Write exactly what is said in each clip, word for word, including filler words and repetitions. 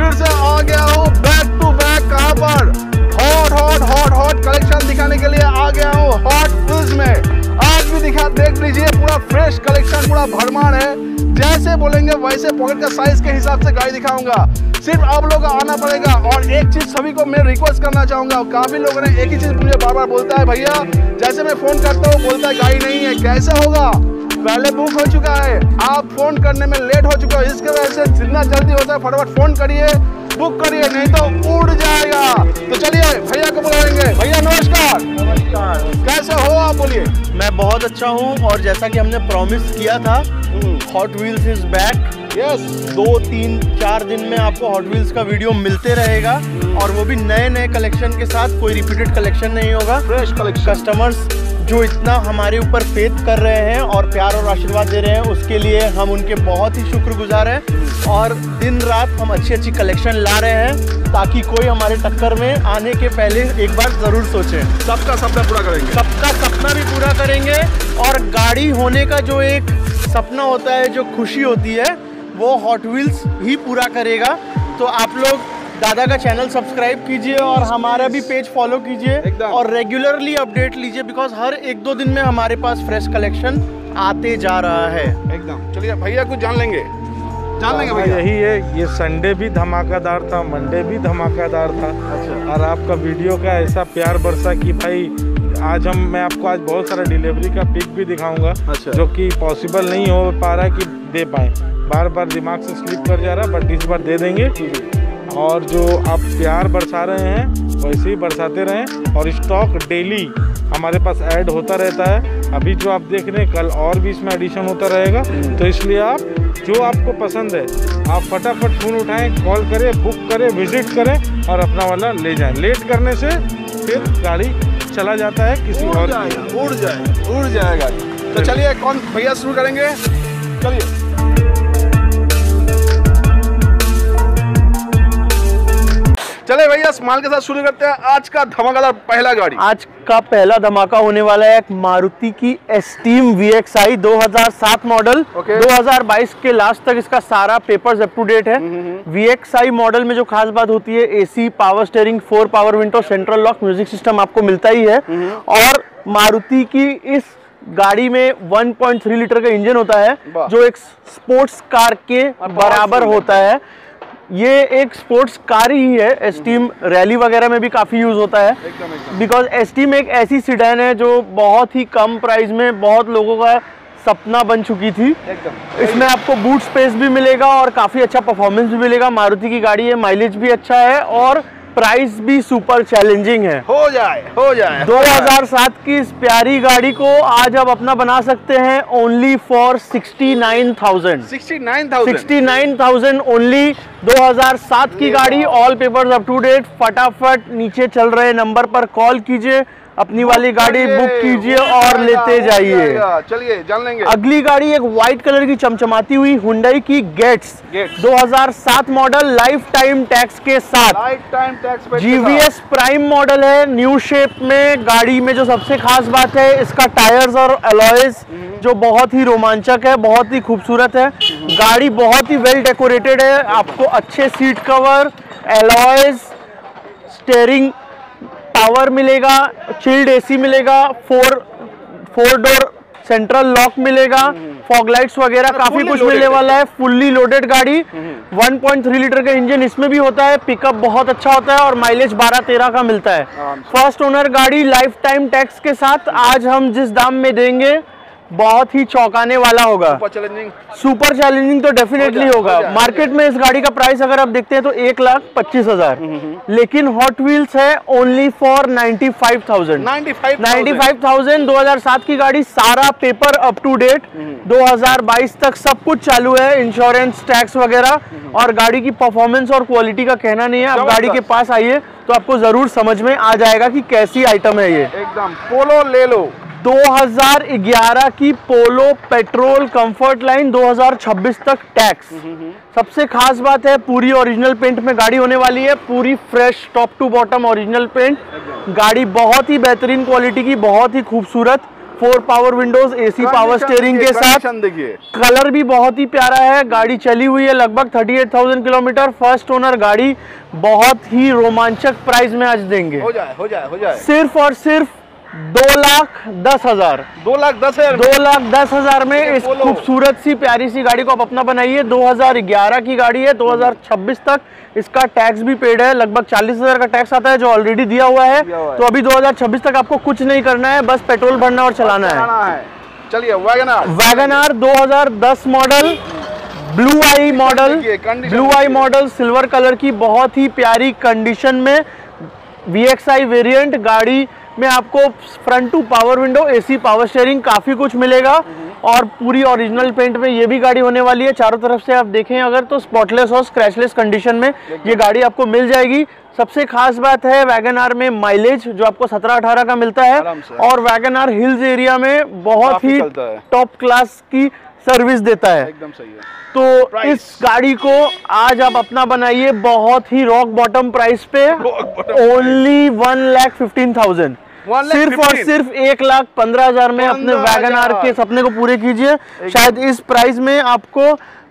फिर से आ गया हूँ बैक टू बैक। कहाँ पर? Hot hot hot hot collection दिखाने के लिए आ गया हूँ हॉट व्हील्स में। आज भी दिखा देख लीजिए, पूरा फ्रेश कलेक्शन, पूरा भरमार है। जैसे बोलेंगे वैसे पॉकेट का साइज के हिसाब से गाड़ी दिखाऊंगा। सिर्फ आप लोग आना पड़ेगा। और एक चीज सभी को मैं रिक्वेस्ट करना चाहूंगा, काफी लोगों ने एक ही चीज मुझे बार बार बोलता है, भैया जैसे मैं फोन करता हूँ बोलता है गाड़ी नहीं है। कैसे होगा? पहले बुक हो चुका है, आप फोन करने में लेट हो चुका है। इसके वजह से जितना जल्दी होता है फटाफट फोन करिए, बुक करिए, नहीं तो उड़ जाएगा। तो चलिए भैया को बुलाएंगे। भैया नमस्कार। नमस्कार, कैसे हो आप? बोलिए। मैं बहुत अच्छा हूँ और जैसा कि हमने प्रॉमिस किया था, Hot Wheels is back. Yes, दो तीन चार दिन में आपको हॉट व्हील्स का वीडियो मिलते रहेगा और वो भी नए नए कलेक्शन के साथ। कोई रिपीटेड कलेक्शन नहीं होगा, फ्रेश कलेक्शन। कस्टमर्स जो इतना हमारे ऊपर फेथ कर रहे हैं और प्यार और आशीर्वाद दे रहे हैं, उसके लिए हम उनके बहुत ही शुक्रगुजार हैं। और दिन रात हम अच्छी अच्छी कलेक्शन ला रहे हैं ताकि कोई हमारे टक्कर में आने के पहले एक बार ज़रूर सोचे। सबका सपना पूरा करेंगे, सबका सपना भी पूरा करेंगे। और गाड़ी होने का जो एक सपना होता है, जो खुशी होती है, वो हॉट व्हील्स ही पूरा करेगा। तो आप लोग दादा का चैनल सब्सक्राइब कीजिए और हमारा भी पेज फॉलो कीजिए और रेगुलरली अपडेट लीजिए, बिकॉज हर एक दो दिन में हमारे पास फ्रेश कलेक्शन आते जा रहा है। एकदम। चलिए भैया कुछ जान लेंगे, जान लेंगे भैया। यही है, ये संडे भी धमाकेदार था, मंडे भी धमाकेदार था। अच्छा। और आपका वीडियो का ऐसा प्यार बरसा कि भाई आज हम मैं आपको आज बहुत सारा डिलीवरी का पिक भी दिखाऊंगा। अच्छा। जो कि पॉसिबल नहीं हो पा रहा कि दे पाए, बार बार दिमाग से स्लिप कर जा रहा, बट इस बार दे देंगे। और जो आप प्यार बरसा रहे हैं वैसे ही बरसाते रहें। और स्टॉक डेली हमारे पास ऐड होता रहता है। अभी जो आप देख रहे हैं, कल और भी इसमें एडिशन होता रहेगा। तो इसलिए आप जो आपको पसंद है आप फटाफट फ़ोन उठाएं, कॉल करें, बुक करें, विजिट करें और अपना वाला ले जाएं। लेट करने से फिर गाड़ी चला जाता है किसी और, उड़ जाएगा उड़ जाएगा उड़ जाएगा। तो चलिए कौन भैया शुरू करेंगे? चलिए। चले भैया स्माइल के साथ शुरू करते हैं आज का धमाकेदार पहला गाड़ी। आज का पहला धमाका होने वाला है एक मारुति की एस्टीम वी एक्स आई दो हज़ार सात मॉडल। okay. दो हज़ार बाईस के लास्ट तक इसका सारा पेपर्स अप टू डेट है। वी एक्स आई मॉडल में जो खास बात होती है, AC, power steering, four power window, central lock, music system आपको मिलता ही है। और मारुति की इस गाड़ी में वन पॉइंट थ्री लीटर का इंजन होता है जो एक स्पोर्ट्स कार के बराबर होता है। ये एक स्पोर्ट्स कार ही है। एस्टीम रैली वगैरह में भी काफ़ी यूज़ होता है, बिकॉज एस्टीम एक ऐसी सीडैन है जो बहुत ही कम प्राइस में बहुत लोगों का सपना बन चुकी थी। इसमें आपको बूट स्पेस भी मिलेगा और काफ़ी अच्छा परफॉर्मेंस भी मिलेगा। मारुति की गाड़ी है, माइलेज भी अच्छा है और प्राइस भी सुपर चैलेंजिंग है। हो जाए हो जाए दो हज़ार सात की इस प्यारी गाड़ी को आज आप अपना बना सकते हैं only for sixty nine thousand sixty nine thousand sixty nine thousand only. दो हज़ार सात की गाड़ी, all papers up to date. फटाफट नीचे चल रहे नंबर पर कॉल कीजिए, अपनी वाली गाड़ी बुक कीजिए और लेते जाइए। चलिए जान लेंगे। अगली गाड़ी एक व्हाइट कलर की चमचमाती हुई हुंडई की गेट्स दो हज़ार सात मॉडल, लाइफ टाइम टैक्स के साथ। Lifetime tax GVS prime model है, न्यू शेप में। गाड़ी में जो सबसे खास बात है, इसका टायर्स और अलॉयज जो बहुत ही रोमांचक है, बहुत ही खूबसूरत है। गाड़ी बहुत ही वेल डेकोरेटेड है। आपको अच्छे seat cover, alloys, steering power मिलेगा, चिल्ड एसी मिलेगा, four four door central lock मिलेगा, फॉग लाइट्स वगैरह काफी कुछ मिलने वाला है। फुल्ली लोडेड गाड़ी, वन पॉइंट थ्री लीटर का इंजन इसमें भी होता है। पिकअप बहुत अच्छा होता है और माइलेज बारह तेरह का मिलता है। फर्स्ट ओनर गाड़ी, लाइफ टाइम टैक्स के साथ। आज हम जिस दाम में देंगे बहुत ही चौंकाने वाला होगा। सुपर चैलेंजिंग सुपर चैलेंजिंग तो डेफिनेटली होगा। मार्केट में इस गाड़ी का प्राइस अगर आप देखते हैं तो एक लाख पच्चीस हजार, लेकिन हॉट व्हील्स है only for ninety five thousand ninety five thousand. दो हज़ार सात की गाड़ी, सारा पेपर अप टू डेट। दो हज़ार बाईस तक सब कुछ चालू है, इंश्योरेंस, टैक्स वगैरह। और गाड़ी की परफॉर्मेंस और क्वालिटी का कहना नहीं है। आप गाड़ी के पास आइए तो आपको जरूर समझ में आ जाएगा कि कैसी आइटम है ये। एकदम पोलो ले लो। दो हज़ार ग्यारह की पोलो पेट्रोल कंफर्ट लाइन, दो हज़ार छब्बीस तक टैक्स। सबसे खास बात है, पूरी ओरिजिनल पेंट में गाड़ी होने वाली है, पूरी fresh top to bottom original paint. गाड़ी बहुत ही बेहतरीन क्वालिटी की, बहुत ही खूबसूरत four power windows, AC power steering के साथ। देखिए कलर भी बहुत ही प्यारा है। गाड़ी चली हुई है लगभग अड़तीस हज़ार किलोमीटर। फर्स्ट ओनर गाड़ी, बहुत ही रोमांचक प्राइस में आज देंगे। हो जाए हो जाए हो जाए सिर्फ और सिर्फ दो लाख दस हजार दो लाख दस हजार दो लाख दस हजार में इस खूबसूरत सी प्यारी सी गाड़ी को आप अपना बनाइए। दो हज़ार ग्यारह की गाड़ी है, दो हज़ार छब्बीस तक इसका टैक्स भी पेड है। लगभग चालीस हजार का टैक्स आता है जो ऑलरेडी दिया हुआ है, दिया हुआ है। तो अभी दो हज़ार छब्बीस तक आपको कुछ नहीं करना है, बस पेट्रोल भरना और चलाना है, है। चलिए वैगन आर वैगन आर दो हज़ार दस model, blue I model, blue I model silver colour की बहुत ही प्यारी कंडीशन में वी एक्स आई वेरिएंट गाड़ी में आपको front two power window, AC power steering, काफी कुछ मिलेगा और पूरी ओरिजिनल पेंट में ये भी गाड़ी होने वाली है। चारों तरफ से आप देखें अगर तो स्पॉटलेस और स्क्रैचलेस कंडीशन में ये गाड़ी आपको मिल जाएगी। सबसे खास बात है वैगन आर में माइलेज जो आपको सत्रह अठारह का मिलता है और वैगन आर हिल्स एरिया में बहुत ही टॉप क्लास की सर्विस देता है। एकदम सही है। तो इस गाड़ी को आज आप अपना बनाइए बहुत ही रॉक बॉटम प्राइस पे, only one lakh fifteen thousand, सिर्फ और सिर्फ एक लाख पंद्रह हजार में अपने वैगन आर के सपने को पूरे कीजिए। शायद इस प्राइस में आपको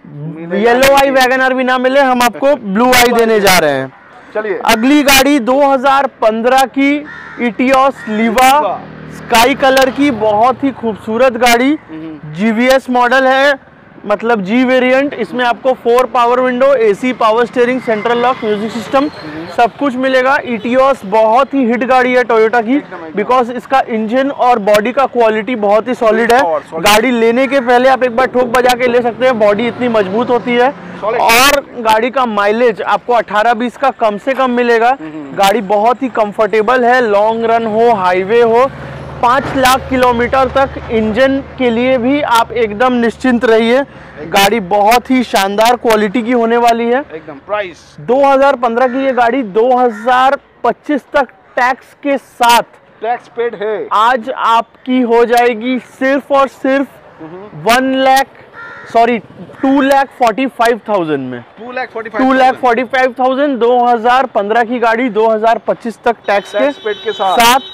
येलो आई वैगन आर भी ना मिले, हम आपको ब्लू आई देने जा रहे हैं। चलिए अगली गाड़ी दो हज़ार पंद्रह की इटियोस लीवा स्काई कलर की बहुत ही खूबसूरत गाड़ी, जीवीएस मॉडल है, मतलब जी वेरिएंट। इसमें आपको four power window, AC power steering, central lock, music system सब कुछ मिलेगा। इटियोस बहुत ही हिट गाड़ी है टोयोटा की, बिकॉज इसका इंजन और बॉडी का क्वालिटी बहुत ही सॉलिड है। गाड़ी लेने के पहले आप एक बार ठोक बजा के ले सकते हैं, बॉडी इतनी मजबूत होती है और गाड़ी का माइलेज आपको अठारह बीस का कम से कम मिलेगा। गाड़ी बहुत ही कंफर्टेबल है, लॉन्ग रन हो, हाईवे हो, पाँच लाख किलोमीटर तक इंजन के लिए भी आप एकदम निश्चिंत रहिए। गाड़ी बहुत ही शानदार क्वालिटी की होने वाली है। एकदम प्राइस दो हज़ार पंद्रह की ये गाड़ी दो हज़ार पच्चीस तक टैक्स के साथ टैक्स पेड है। आज आपकी हो जाएगी सिर्फ और सिर्फ one lakh sorry two lakh forty five thousand में, two lakh forty five two lakh forty five thousand दो हज़ार पंद्रह की गाड़ी दो हज़ार पच्चीस तक टैक्स के, पेड के साथ, साथ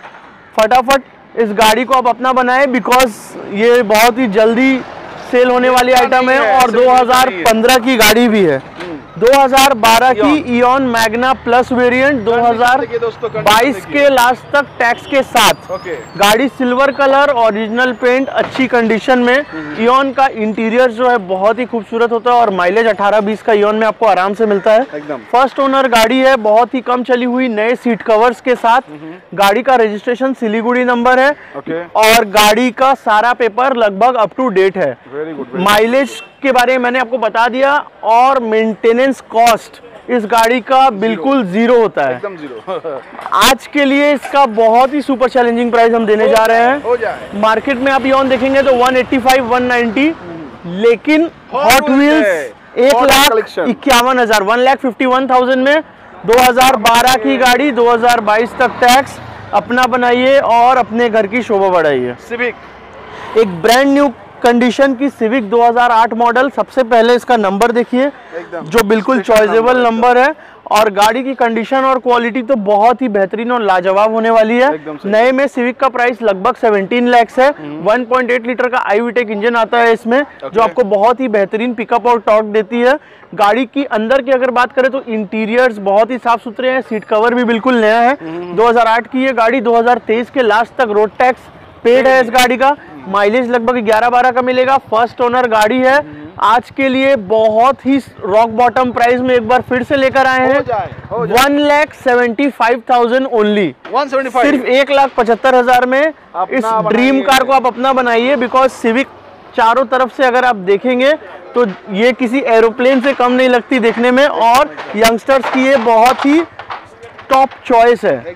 फटाफट इस गाड़ी को आप अपना बनाएं, बिकॉज ये बहुत ही जल्दी सेल होने वाली आइटम है और दो हज़ार पंद्रह की गाड़ी भी है। दो हज़ार बारह की इयॉन मैग्ना प्लस वेरिएंट दो हज़ार बाईस के लास्ट तक टैक्स के साथ गाड़ी सिल्वर कलर, ओरिजिनल पेंट, अच्छी कंडीशन में। इयॉन का इंटीरियर जो है बहुत ही खूबसूरत होता है और माइलेज अठारह बीस का इयॉन में आपको आराम से मिलता है। फर्स्ट ओनर गाड़ी है, बहुत ही कम चली हुई, नए सीट कवर्स के साथ। गाड़ी का रजिस्ट्रेशन सिलीगुड़ी नंबर है और गाड़ी का सारा पेपर लगभग अप टू डेट है। माइलेज के बारे में मैंने आपको बता दिया और मेंटेनेंस कॉस्ट इस गाड़ी का बिल्कुल जीरो होता है, एकदम जीरो। आज के लिए इसका बहुत ही सुपर चैलेंजिंग प्राइस हम देने जा रहे हैं। मार्केट में आप इयॉन देखेंगे तो one eighty five one ninety, लेकिन हॉट व्हील्स एक लाख इक्यावन हजार one lakh fifty one thousand में दो हज़ार बारह की गाड़ी, दो हज़ार बाईस तक टैक्स, अपना बनाइए और अपने घर की शोभा बढ़ाइए। सिविक एक ब्रांड न्यू कंडीशन की सिविक दो हज़ार आठ मॉडल। सबसे पहले इसका नंबर देखिए जो बिल्कुल चॉइसेबल नंबर है और गाड़ी की कंडीशन और क्वालिटी तो बहुत ही बेहतरीन और लाजवाब होने वाली है। नए में सिविक का प्राइस लगभग सत्रह लाख है। वन पॉइंट एट लीटर का आईवीटेक इंजन आता है इसमें, जो आपको बहुत ही बेहतरीन पिकअप और टॉर्क देती है। गाड़ी की अंदर की अगर बात करें तो इंटीरियर्स बहुत ही साफ सुथरे हैं, सीट कवर भी बिल्कुल नया है। दो हज़ार आठ की ये गाड़ी दो हज़ार तेईस के लास्ट तक रोड टैक्स पेड है इस गाड़ी का। माइलेज लगभग ग्यारह बारह का मिलेगा। फर्स्ट ओनर गाड़ी है। आज के लिए बहुत ही रॉक बॉटम प्राइस में एक बार फिर से लेकर आए हैं, one lakh seventy five thousand only, सिर्फ एक लाख पचहत्तर हजार में इस ड्रीम कार को आप अपना बनाइए। बिकॉज सिविक चारों तरफ से अगर आप देखेंगे तो ये एरोप्लेन एरोप्लेन से कम नहीं लगती देखने में और यंगस्टर्स की ये बहुत ही टॉप चॉइस है।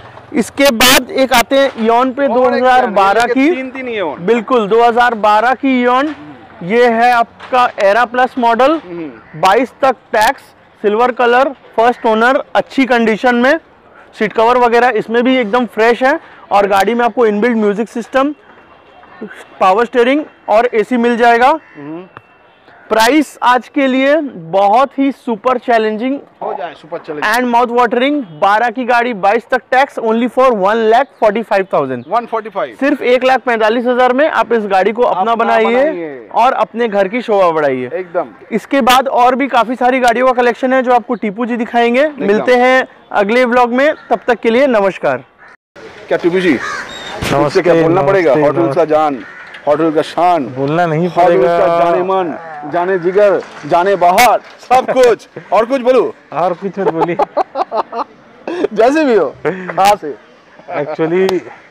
इसके बाद एक आते हैं इयॉन पे दो हज़ार बारह की, तीन तीन इयॉन, बिल्कुल दो हज़ार बारह की इयॉन। ये है आपका एरा प्लस मॉडल, बाईस तक tax, silver colour, first owner, अच्छी कंडीशन में, सीट कवर वगैरह इसमें भी एकदम फ्रेश है और गाड़ी में आपको inbuilt music system, power steering और एसी मिल जाएगा। प्राइस आज के लिए बहुत ही सुपर चैलेंजिंग हो जाए, super challenging and mouth watering. बारह की गाड़ी बाईस तक tax, only for one lakh forty five thousand, one forty five, सिर्फ एक लाख पैंतालीस हजार में आप इस गाड़ी को अपना बनाइए और अपने घर की शोभा बढ़ाइए एकदम। इसके बाद और भी काफी सारी गाड़ियों का कलेक्शन है जो आपको टीपू जी दिखाएंगे। मिलते हैं अगले व्लॉग में, तब तक के लिए नमस्कार। क्या टीपू जी नमस्ते, क्या बोलना पड़ेगा? हॉट का जान, हॉट का शान, बोलना नहीं पड़ेगा। जाने मन, जाने जिगर, जाने बाहर, सब कुछ। और कुछ बोलूं? और कुछ मत बोलिए। जैसे भी हो, कहाँ से एक्चुअली।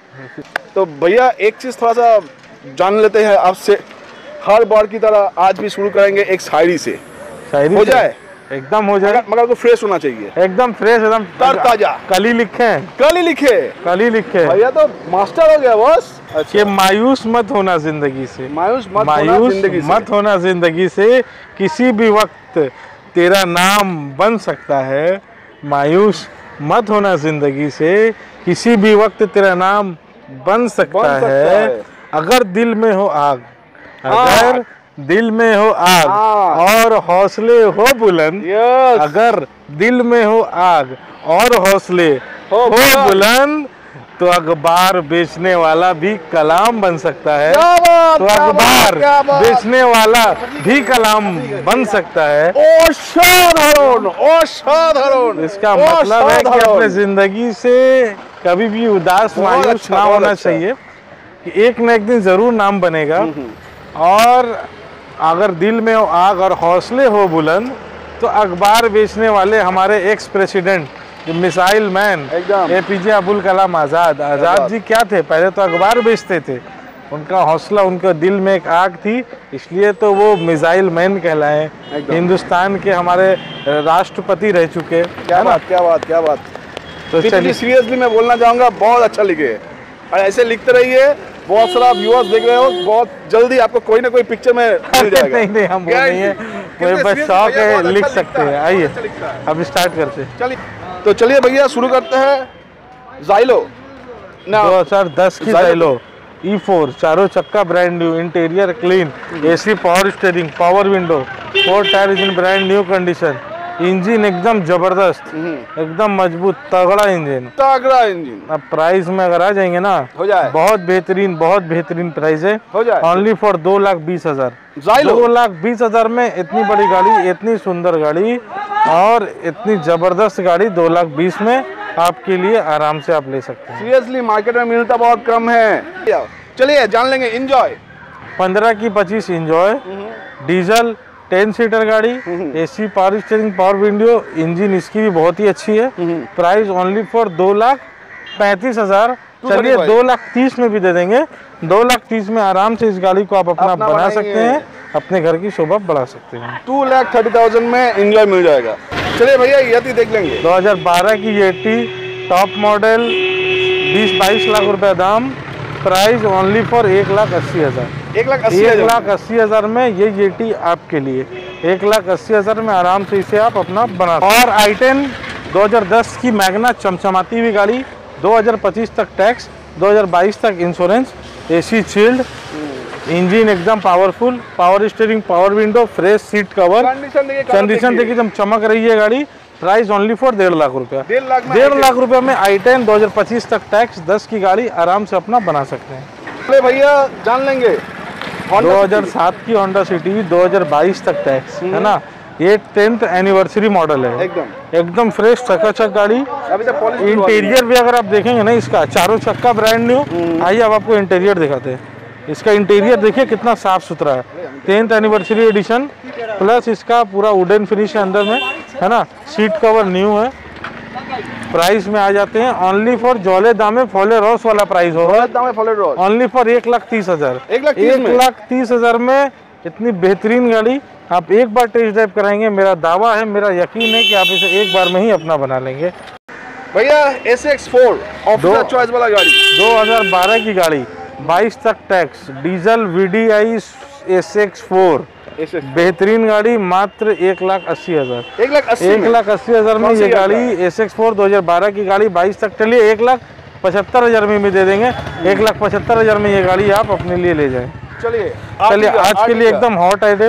तो भैया एक चीज थोड़ा सा जान लेते हैं आपसे, हर बार की तरह आज भी शुरू करेंगे एक शायरी से। शायरी हो जाए? एकदम हो जाए, मगर को फ्रेश होना चाहिए, एकदम फ्रेश, एकदम ताजा। कल ही लिखे, कल ही लिखे, कल ही लिखे। भैया तो मास्टर हो गया बॉस। कि मायूस मत होना जिंदगी से, मायूस मत मायूस होना जिंदगी से। मत होना जिंदगी से, किसी भी वक्त तेरा नाम बन सकता है। मायूस मत होना जिंदगी से, किसी भी वक्त तेरा नाम बन सकता, बन सकता है।, है। अगर दिल में हो आग, अगर दिल में हो आग और हौसले हो बुलंद, यस। अगर दिल में हो आग और हौसले हो हो बुलंद, बुलंद, तो अखबार बेचने वाला भी कलाम बन सकता है। क्या बात, तो क्या बात, अखबार क्या बात। बेचने वाला भी कलाम बन सकता है। असाधारण, असाधारण। इसका मतलब है कि असाधारण। अपने जिंदगी से कभी भी उदास बहुत मायूस अच्छा, ना बहुत होना अच्छा। चाहिए कि एक न एक दिन जरूर नाम बनेगा। और अगर दिल में हो आग और हौसले हो बुलंद, तो अखबार बेचने वाले हमारे एक्स प्रेसिडेंट मिसाइल मैन एकदम। एपीजे अब्दुल कलाम आज़ाद आज़ाद जी क्या थे? पहले तो अखबार बेचते थे। उनका हौसला, उनका दिल में एक आग थी, इसलिए तो वो मिसाइल मैन कहलाए। हिंदुस्तान के हमारे राष्ट्रपति रह चुके। क्या बात, क्या बात, क्या बात। तो चलिए, सीरियसली मैं बोलना चाहूंगा, बहुत अच्छा लिखे और ऐसे लिखते रहिए। बहुत सारा व्यूअर्स देख रहे हो, बहुत जल्दी आपको कोई ना कोई पिक्चर में मिल जाएगा। नहीं नहीं, हम वो नहीं है, कोई बस शौक है, लिख सकते हैं। आइए अब स्टार्ट करते हैं। चलिए तो चलिए भैया शुरू करते हैं। ज़ाइलो ना दो हज़ार दस की ज़ाइलो ई फोर, चारों चक्का brand new, interior clean, AC power steering, power window, four tyre in brand new condition, engine एकदम जबरदस्त, एकदम मजबूत तगड़ा इंजन, तगड़ा इंजन। अब प्राइस में अगर आ जाएंगे ना, हो जाए, बहुत बेहतरीन, बहुत बेहतरीन प्राइस है। हो जाए ओनली फॉर दो लाख बीस हजार ज़ाइलो। दो लाख बीस हजार में इतनी बड़ी गाड़ी, इतनी सुंदर गाड़ी और इतनी जबरदस्त गाड़ी दो लाख बीस में आपके लिए आराम से आप ले सकते हैं। सीरियसली मार्केट में मिलता बहुत कम है। चलिए जान लेंगे। इंजॉय पंद्रह की पच्चीस इंजॉय, डीजल टेन सीटर गाड़ी, AC power steering, power window, engine इसकी भी बहुत ही अच्छी है। प्राइस ओनली फॉर दो लाख पैंतीस हजार चलिए दो लाख तीस में भी दे देंगे। दो लाख तीस में आराम से इस गाड़ी को आप अपना, अपना बना सकते हैं, अपने घर की शोभा बढ़ा सकते हैं। टू लाख थर्टी थाउजेंड में इंजॉय मिल जाएगा। चलिए भैया यति देख लेंगे। दो हज़ार बारह की येटी टॉप मॉडल, बीस बाईस लाख रुपए दाम, प्राइस ओनली फॉर एक लाख अस्सी हजार एक लाख अस्सी एक लाख अस्सी हजार में ये येटी आपके लिए। एक लाख अस्सी हजार में आराम से इसे आप अपना बना। और आई टेन दो हज़ार दस की मैग्ना चमचमाती हुई गाड़ी, दो हज़ार पच्चीस तक टैक्स, दो हज़ार बाईस तक इंश्योरेंस, एसी चिल्ड, इंजन एकदम powerful, power steering, power window, fresh seat cover, condition देखिए एकदम चमक रही है गाड़ी। प्राइस ओनली फॉर डेढ़ लाख रुपया डेढ़ लाख डेढ़ लाख रुपए में आई टेन दो हज़ार पच्चीस तक टैक्स, दस की गाड़ी आराम से अपना बना सकते हैं। चलिए भैया जान लेंगे। दो हज़ार सात की होंडा सिटी, दो हज़ार बाईस तक टैक्स है ना। ये टेंथ एनिवर्सरी मॉडल है, एकदम एकदम फ्रेश चकाचक गाड़ी। अभी तक पॉलिश इंटीरियर भी अगर आप देखेंगे ना इसका, चारों चक्का ब्रांड न्यू। आइए अब आपको इंटीरियर दिखाते हैं। इसका इंटीरियर देखिए कितना साफ सुथरा है, टेंथ एनिवर्सरी एडिशन, प्लस इसका पूरा वुडन फिनिश है अंदर में, है ना। सीट कवर न्यू है। प्राइस में आ जाते हैं ओनली फॉर जोले दामे फोले रॉस वाला प्राइस होगा, ओनली फॉर एक लाख तीस हजार एक लाख एक लाख तीस हजार में इतनी बेहतरीन गाड़ी आप एक बार टेस्ट ड्राइव कराएंगे। मेरा दावा है, मेरा यकीन है कि आप इसे एक बार में ही अपना बना लेंगे। भैया S X four officer choice वाला गाड़ी, दो हज़ार बारह की गाड़ी, बाईस तक टैक्स, diesel VDI S X four, बेहतरीन गाड़ी, मात्र एक लाख अस्सी हजार एक लाख अस्सी एक लाख अस्सी हजार में ये गाड़ी एस एक्स फोर दो हज़ार बारह की गाड़ी, बाईस तक चलिए एक लाख पचहत्तर हजार में भी दे देंगे। एक लाख पचहत्तर हजार में ये गाड़ी आप अपने लिए ले जाएं। चलिए चलिए आज के लिए एकदम हॉट आइटम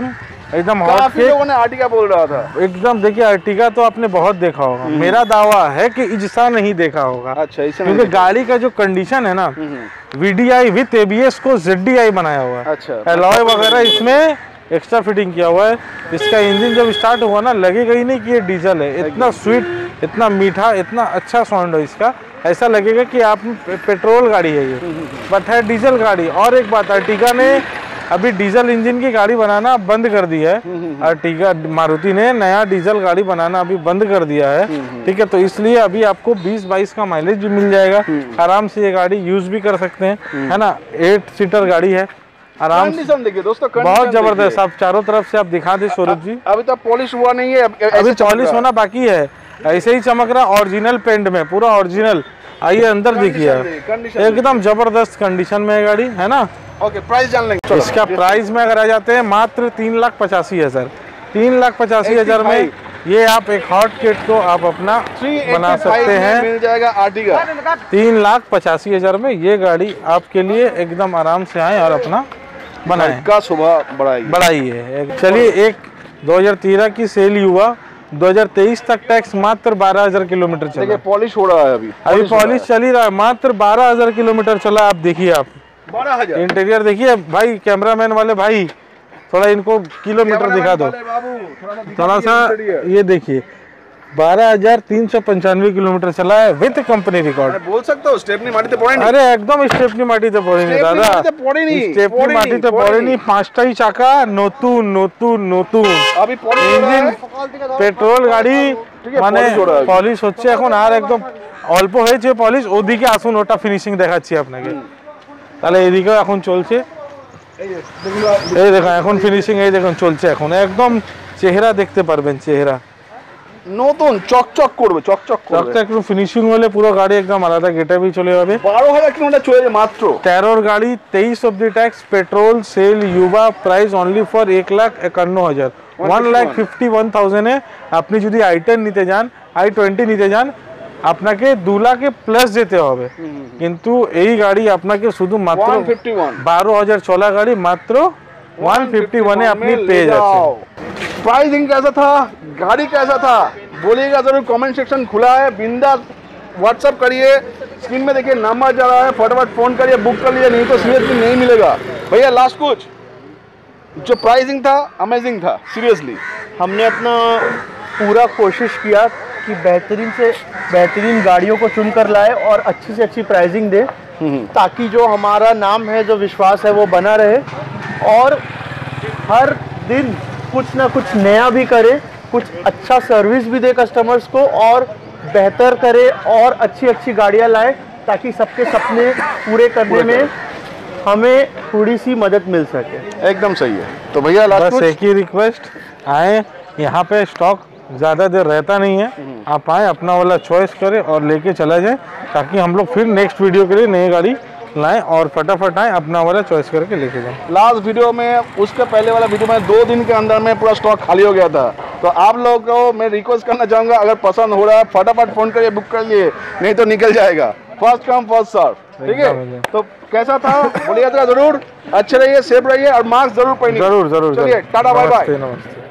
एकदम हॉट काफी केक। लोगों ने आर्टिका बोल रहा था। एकदम देखिए आर्टिका तो आपने बहुत देखा होगा, मेरा दावा है कि इजसा नहीं देखा होगा। अच्छा, इसे क्योंकि गाड़ी का जो कंडीशन है ना, वीडीआई विथ एबीएस को जेडडीआई बनाया हुआ है। अच्छा, एलॉय वगैरह इसमें एक्स्ट्रा फिटिंग किया हुआ है। इसका इंजन जब स्टार्ट हुआ ना, लगेगा ही नहीं कि ये डीजल है। इतना स्वीट, इतना मीठा, इतना अच्छा साउंड है इसका, ऐसा लगेगा कि आप पेट्रोल गाड़ी है ये, बट है डीजल गाड़ी। और एक बात, आर्टिका ने अभी डीजल इंजन की गाड़ी बनाना बंद कर दिया है। आर्टिका मारुति ने नया डीजल गाड़ी बनाना अभी बंद कर दिया है, ठीक है। तो इसलिए अभी आपको बीस बाईस का माइलेज भी मिल जाएगा आराम से। ये गाड़ी यूज भी कर सकते हैं, है ना। एट सीटर गाड़ी है, आराम से। देखिए दोस्तों, बहुत जबरदस्त। आप चारों तरफ से आप दिखा दे स्वरूप जी। अभी तो पॉलिश हुआ नहीं है, अभी पॉलिश होना बाकी है, ऐसे ही चमक रहा, ओरिजिनल पेंट में, पूरा ओरिजिनल। आइए अंदर देखिए, एकदम जबरदस्त कंडीशन में है गाड़ी, है ना। ओके, प्राइस जान लेंगे। इसका प्राइस में अगर आ जाते हैं मात्र तीन लाख पचासी हजार तीन लाख पचासी हजार में ये आप एक हॉट केट को आप अपना बना सकते हैं। मिल जाएगा आर्टिका तीन लाख पचासी हजार में। ये गाड़ी आपके लिए एकदम आराम से आए और अपना बनाए का सुबह बढ़ाई बढ़ाई है। चलिए, एक दो हजार तेरह की सेल युवा दो हजार तेईस तक टैक्स मात्र बारह हजार किलोमीटर चला। पॉलिश हो रहा है अभी अभी पॉलिश चल ही रहा है, मात्र बारह हजार किलोमीटर चला। आप देखिए, आप बारह हजार इंटीरियर देखिए भाई। कैमरामैन वाले भाई, थोड़ा इनको किलोमीटर दिखा दो थोड़ा सा। ये देखिए, बारह हजार तीन सौ पंचानवे किलोमीटर चला है विद कंपनी रिकॉर्ड। बोल सकते हो स्टेपनी माटी तो पड़े नहीं। अरे एकदम स्टेपनी माटी तो पड़े नहीं दादा, स्टेपनी माटी तो पड़े नहीं। पांचटा ही चाका, नोतू नोतू नोतू। अभी इंजन पेट्रोल गाड़ी মানে পলিশ হচ্ছে এখন, আর একদম অল্প হয়েছে পলিশ। ওদিকে আসুন, ওটা ফিনিশিং দেখাচ্ছি আপনাকে। তাহলে এদিকেও এখন চলছে, এই দেখুন এখন ফিনিশিং, এই দেখুন চলছে এখন। একদম চেহারা দেখতে পারবেন, চেহারা নতুন চকচক করবে, চকচক করবে। চকচক একটু ফিনিশিং হলে পুরো গাড়ি একদম আলাদা গেটআপই চলে যাবে। বারো হাজার কিলোমিটার চলে যাবে মাত্র। তেরোর গাড়ি, তেইশ of the tax, petrol, sale, ইউবা, প্রাইস অনলি ফর এক লাখ একান্ন হাজার ওয়ান লাখ ফিফটি ওয়ান থাউজেন্ডে আপনি যদি আই টেন নিতে যান, আই টোয়েন্টি নিতে যান, আপনাকে দু লাখে প্লাস যেতে হবে। কিন্তু এই গাড়ি আপনাকে শুধু মাত্র বারো হাজার চলা গাড়ি মাত্র वन फिफ्टी वन আপনি পেয়ে যাচ্ছেন। प्राइसिंग कैसा था, गाड़ी कैसा था, बोलिएगा जरूर। कमेंट सेक्शन खुला है, बिंदास व्हाट्सअप करिए। स्क्रीन में देखिए नंबर जा रहा है, फटाफट फोन करिए, बुक कर लिए, नहीं तो सीरियसली नहीं मिलेगा। भैया लास्ट कुछ, जो प्राइसिंग था अमेजिंग था, सीरियसली हमने अपना पूरा कोशिश किया कि बेहतरीन से बेहतरीन गाड़ियों को चुन कर लाए और अच्छी से अच्छी प्राइसिंग दे, ताकि जो हमारा नाम है, जो विश्वास है, वो बना रहे और हर दिन कुछ ना कुछ नया भी करे, कुछ अच्छा सर्विस भी दे कस्टमर्स को और बेहतर करे और अच्छी अच्छी गाड़ियां लाए, ताकि सबके सपने पूरे करने में हमें थोड़ी सी मदद मिल सके। एकदम सही है। तो भैया लास्ट बस एक ही रिक्वेस्ट, आए, यहाँ पे स्टॉक ज़्यादा देर रहता नहीं है, आप आए, अपना वाला चॉइस करें और लेके चला जाए, ताकि हम लोग फिर नेक्स्ट वीडियो के लिए नई गाड़ी लाएं और फटाफट आए, अपना वाला चॉइस करके लेके जाएं। लास्ट वीडियो में, उसके पहले वाला वीडियो में दो दिन के अंदर में पूरा स्टॉक खाली हो गया था। तो आप लोगों को मैं रिक्वेस्ट करना चाहूँगा, अगर पसंद हो रहा है फटाफट फ़ोन करिए, बुक कर लिए, नहीं तो निकल जाएगा। फर्स्ट कम फर्स्ट सर्व, ठीक है। तो कैसा था बोलिएगा जरूर। अच्छे रहिए, सेफ रहिए और मास्क जरूर पहनिए। जरूर जरूर चलिए, टाटा बाय बाय। नमस्ते।